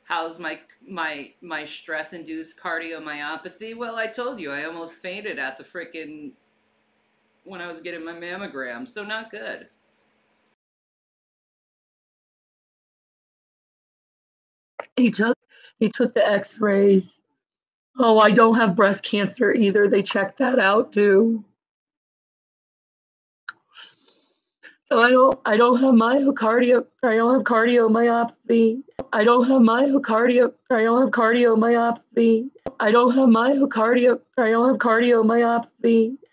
How's my stress induced cardiomyopathy? Well, I told you I almost fainted at the frickin' when I was getting my mammogram, so not good. He took he took the X-rays. Oh, I don't have breast cancer either. They checked that out too. So I don't have myocardio I don't have cardiomyopathy. I don't have myocardio I don't have cardiomyopathy. I don't have myocardio I don't have cardiomyopathy.